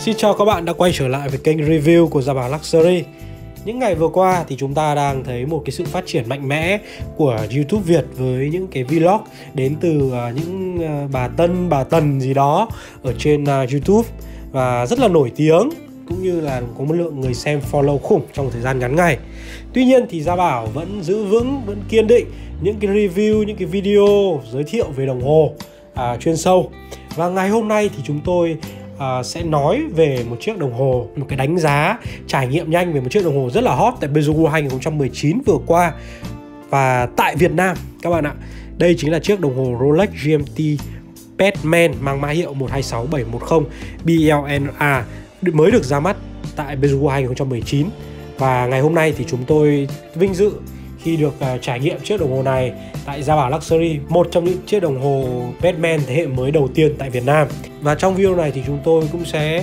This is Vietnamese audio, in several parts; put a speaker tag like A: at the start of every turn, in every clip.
A: Xin chào các bạn đã quay trở lại với kênh review của Gia Bảo Luxury. Những ngày vừa qua thì chúng ta đang thấy một cái sự phát triển mạnh mẽ của YouTube Việt với những cái vlog đến từ những bà Tần gì đó ở trên YouTube và rất là nổi tiếng, cũng như là có một lượng người xem follow khủng trong một thời gian ngắn ngày. Tuy nhiên thì Gia Bảo vẫn giữ vững, vẫn kiên định những cái review, những cái video giới thiệu về đồng hồ chuyên sâu. Và ngày hôm nay thì chúng tôi sẽ nói về một chiếc đồng hồ, một cái đánh giá trải nghiệm nhanh về một chiếc đồng hồ rất là hot tại Beijing World 2019 vừa qua và tại Việt Nam các bạn ạ. Đây chính là chiếc đồng hồ Rolex GMT Batman mang mã hiệu 126710 BLNA mới được ra mắt tại Beijing World 2019. Và ngày hôm nay thì chúng tôi vinh dự khi được trải nghiệm chiếc đồng hồ này tại Gia Bảo Luxury, một trong những chiếc đồng hồ Batman thế hệ mới đầu tiên tại Việt Nam. Và trong video này thì chúng tôi cũng sẽ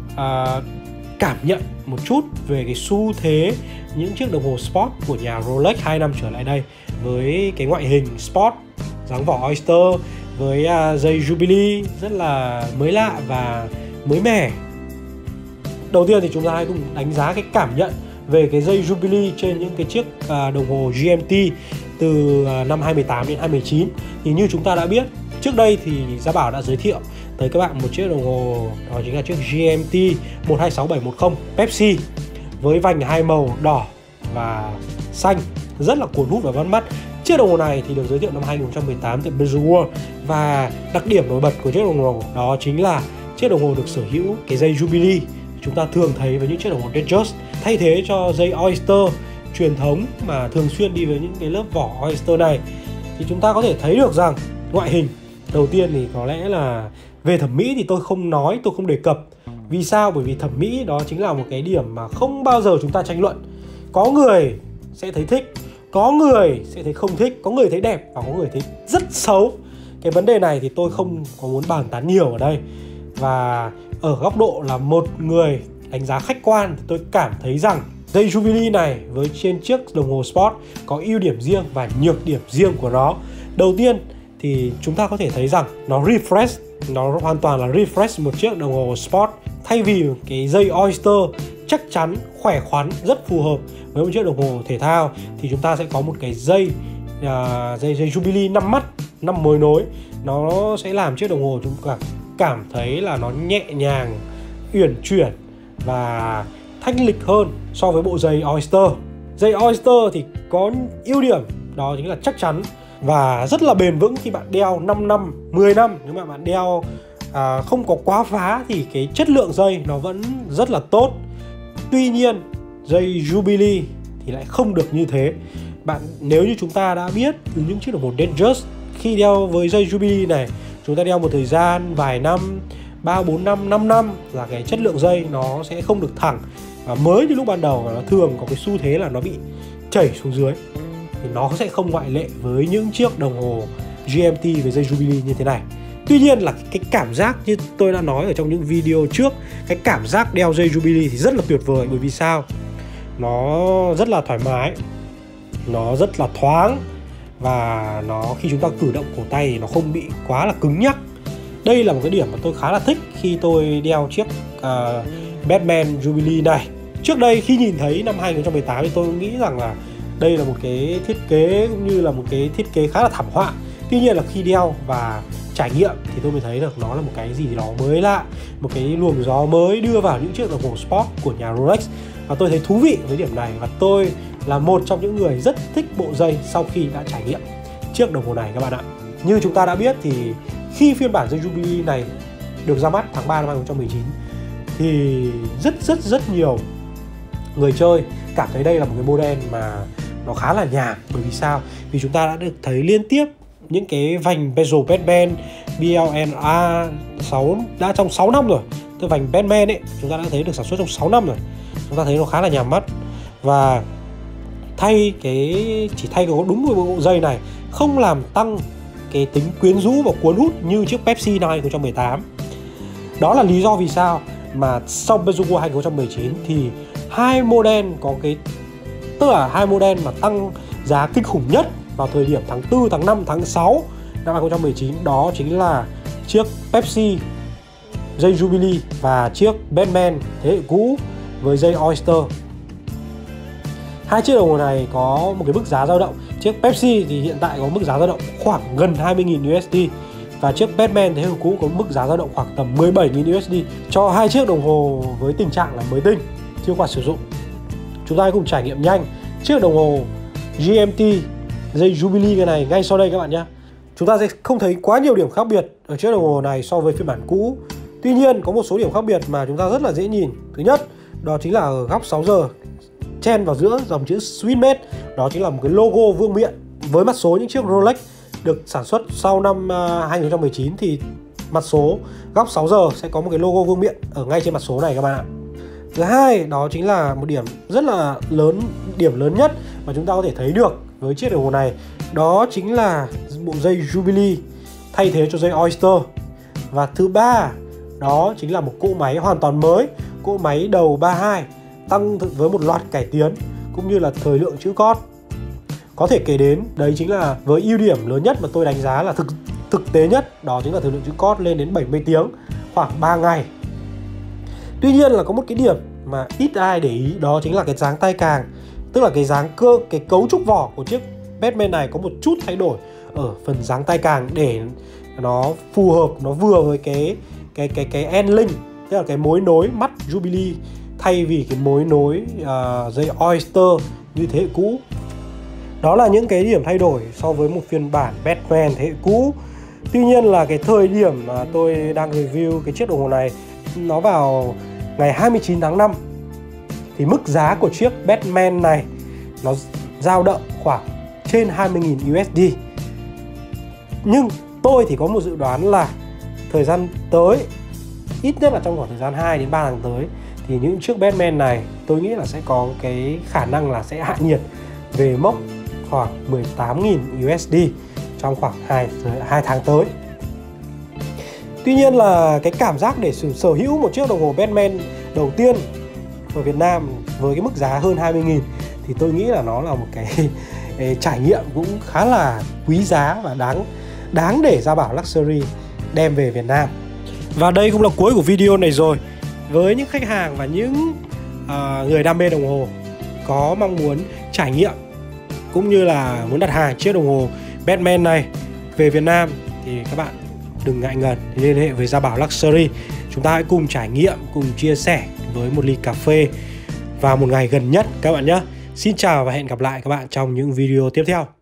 A: cảm nhận một chút về cái xu thế những chiếc đồng hồ sport của nhà Rolex 2 năm trở lại đây, với cái ngoại hình sport, dáng vỏ Oyster, với dây Jubilee rất là mới lạ và mới mẻ. Đầu tiên thì chúng ta hãy cùng đánh giá cái cảm nhận về cái dây Jubilee trên những cái chiếc đồng hồ GMT từ năm 2018 đến 2019. Thì như chúng ta đã biết, trước đây thì Gia Bảo đã giới thiệu tới các bạn một chiếc đồng hồ, đó chính là chiếc GMT 126710 Pepsi với vành hai màu đỏ và xanh, rất là cuốn hút và bắt mắt. Chiếc đồng hồ này thì được giới thiệu năm 2018 tại Beijing World, và đặc điểm nổi bật của chiếc đồng hồ đó chính là chiếc đồng hồ được sở hữu cái dây Jubilee chúng ta thường thấy với những chiếc đồng hồ Datejust, thay thế cho dây Oyster truyền thống mà thường xuyên đi với những cái lớp vỏ Oyster này. Thì chúng ta có thể thấy được rằng ngoại hình đầu tiên thì có lẽ là về thẩm mỹ thì tôi không đề cập. Vì sao? Bởi vì thẩm mỹ đó chính là một cái điểm mà không bao giờ chúng ta tranh luận. Có người sẽ thấy thích, có người sẽ thấy không thích, có người thấy đẹp và có người thấy rất xấu. Cái vấn đề này thì tôi không có muốn bàn tán nhiều ở đây. Và ở góc độ là một người đánh giá khách quan thì tôi cảm thấy rằng dây Jubilee này với trên chiếc đồng hồ sport có ưu điểm riêng và nhược điểm riêng của nó. Đầu tiên thì chúng ta có thể thấy rằng nó hoàn toàn là refresh một chiếc đồng hồ sport. Thay vì cái dây Oyster chắc chắn, khỏe khoắn, rất phù hợp với một chiếc đồng hồ thể thao, thì chúng ta sẽ có một cái dây Jubilee 5 mắt, 5 mối nối. Nó sẽ làm chiếc đồng hồ chúng ta cảm thấy là nó nhẹ nhàng, uyển chuyển và thanh lịch hơn so với bộ dây Oyster. Dây Oyster thì có ưu điểm đó chính là chắc chắn và rất là bền vững. Khi bạn đeo 5 năm, 10 năm, nếu mà bạn đeo không có quá phá thì cái chất lượng dây nó vẫn rất là tốt. Tuy nhiên dây Jubilee thì lại không được như thế. Nếu như chúng ta đã biết từ những chiếc đồng hồ Datejust, khi đeo với dây Jubilee này, chúng ta đeo một thời gian vài năm, 3, 4 năm, 5 năm là cái chất lượng dây nó sẽ không được thẳng. Và mới như lúc ban đầu nó thường có cái xu thế là nó bị chảy xuống dưới. Thì nó sẽ không ngoại lệ với những chiếc đồng hồ GMT với dây Jubilee như thế này. Tuy nhiên là cái cảm giác như tôi đã nói ở trong những video trước, cái cảm giác đeo dây Jubilee thì rất là tuyệt vời. Bởi vì sao? Nó rất là thoải mái, nó rất là thoáng, và khi chúng ta cử động cổ tay thì nó không bị quá là cứng nhắc. Đây là một cái điểm mà tôi khá là thích khi tôi đeo chiếc Batman Jubilee này. Trước đây khi nhìn thấy năm 2018 thì tôi nghĩ rằng là đây là một cái thiết kế cũng như là một cái thiết kế khá là thảm họa. Tuy nhiên là khi đeo và trải nghiệm thì tôi mới thấy được nó là một cái gì đó mới lạ, một cái luồng gió mới đưa vào những chiếc đồng hồ sport của nhà Rolex. Và tôi thấy thú vị với điểm này, và tôi là một trong những người rất thích bộ dây sau khi đã trải nghiệm chiếc đồng hồ này các bạn ạ. Như chúng ta đã biết thì khi phiên bản dây Jubilee này được ra mắt tháng 3 năm 2019 thì rất nhiều người chơi cảm thấy đây là một cái model mà nó khá là nhàm. Bởi vì sao? Vì chúng ta đã được thấy liên tiếp những cái vành bezel Batman BLNA đã trong 6 năm rồi. Cái vành Batman ấy chúng ta đã thấy được sản xuất trong 6 năm rồi. Chúng ta thấy nó khá là nhàm mắt. Và chỉ thay có đúng một bộ dây này không làm tăng cái tính quyến rũ và cuốn hút như chiếc Pepsi năm 2018. Đó là lý do vì sao mà sau Beijing World 2019 thì hai model mà tăng giá kinh khủng nhất vào thời điểm tháng 4, tháng 5, tháng 6 năm 2019 đó chính là chiếc Pepsi dây Jubilee và chiếc Batman thế hệ cũ với dây Oyster. Hai chiếc đồng hồ này có một cái mức giá dao động. Chiếc Pepsi thì hiện tại có mức giá dao động khoảng gần 20.000 USD và chiếc Batman thế hệ cũ có mức giá dao động khoảng tầm 17.000 USD cho hai chiếc đồng hồ với tình trạng là mới tinh, chưa qua sử dụng. Chúng ta hãy cùng trải nghiệm nhanh chiếc đồng hồ GMT dây Jubilee cái này ngay sau đây các bạn nhé. Chúng ta sẽ không thấy quá nhiều điểm khác biệt ở chiếc đồng hồ này so với phiên bản cũ. Tuy nhiên có một số điểm khác biệt mà chúng ta rất là dễ nhìn. Thứ nhất, đó chính là ở góc 6 giờ chen vào giữa dòng chữ Swissmade, đó chính là một cái logo vương miện. Với mặt số những chiếc Rolex được sản xuất sau năm 2019 thì mặt số góc 6 giờ sẽ có một cái logo vương miện ở ngay trên mặt số này các bạn ạ. Thứ hai, đó chính là một điểm rất là lớn, điểm lớn nhất mà chúng ta có thể thấy được với chiếc đồng hồ này, đó chính là bộ dây Jubilee thay thế cho dây Oyster. Và thứ ba, đó chính là một cỗ máy hoàn toàn mới, cỗ máy đầu 32 tăng với một loạt cải tiến cũng như là thời lượng chữ cót. Có thể kể đến đấy chính là với ưu điểm lớn nhất mà tôi đánh giá là thực tế nhất, đó chính là thời lượng chữ cót lên đến 70 tiếng, khoảng 3 ngày. Tuy nhiên là có một cái điểm mà ít ai để ý, đó chính là cái dáng tay càng, tức là cái cấu trúc vỏ của chiếc Batman này có một chút thay đổi ở phần dáng tay càng để nó phù hợp, nó vừa với cái end link, tức là cái mối nối mắt Jubilee thay vì cái mối nối dây Oyster như thế hệ cũ. Đó là những cái điểm thay đổi so với một phiên bản Batman thế hệ cũ. Tuy nhiên là cái thời điểm mà tôi đang review cái chiếc đồng hồ này nó vào ngày 29 tháng 5 thì mức giá của chiếc Batman này nó dao động khoảng trên 20.000 USD. Nhưng tôi thì có một dự đoán là thời gian tới, ít nhất là trong khoảng thời gian 2 đến 3 tháng tới, thì những chiếc Batman này tôi nghĩ là sẽ có cái khả năng là sẽ hạ nhiệt về mốc khoảng 18.000 USD trong khoảng 2 tháng tới. Tuy nhiên là cái cảm giác để sở hữu một chiếc đồng hồ Batman đầu tiên ở Việt Nam với cái mức giá hơn 20.000 thì tôi nghĩ là nó là một cái trải nghiệm cũng khá là quý giá và đáng để Gia Bảo Luxury đem về Việt Nam. Và đây cũng là cuối của video này rồi. Với những khách hàng và những người đam mê đồng hồ có mong muốn trải nghiệm cũng như là muốn đặt hàng chiếc đồng hồ Batman này về Việt Nam thì các bạn đừng ngại ngần liên hệ với Gia Bảo Luxury. Chúng ta hãy cùng trải nghiệm, cùng chia sẻ với một ly cà phê vào một ngày gần nhất các bạn nhé. Xin chào và hẹn gặp lại các bạn trong những video tiếp theo.